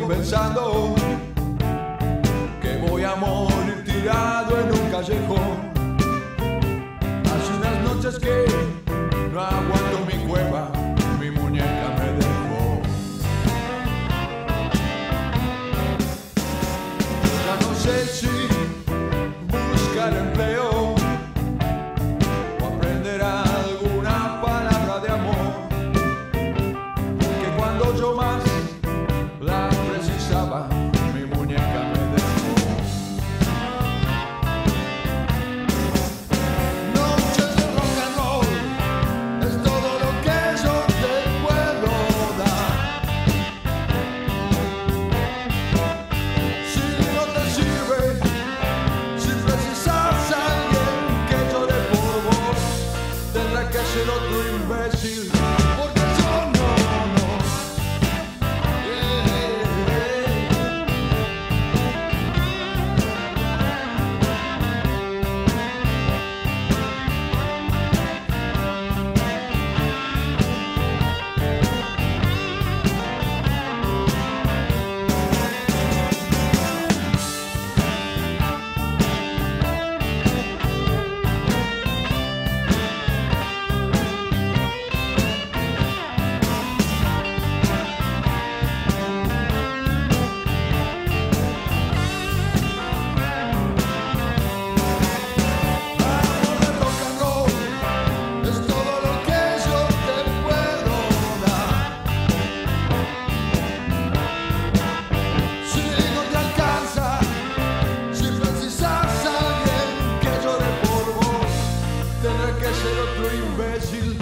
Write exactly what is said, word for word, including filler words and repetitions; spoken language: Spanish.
sigo pensando que voy a morir tirado en un callejón. Hace unas noches que no aguanto mi cueva, mi muñeca me dejó. Ya no sé si buscar empleo o aprender alguna palabra de amor, que cuando yo más la precisaba, mi muñeca me dejó. Noches de rock and roll es todo lo que yo te puedo dar. Si no te sirve, si precisas a alguien que llore por vos, tendrá que ser otro imbécil, porque yo no, no. Ser otro imbécil.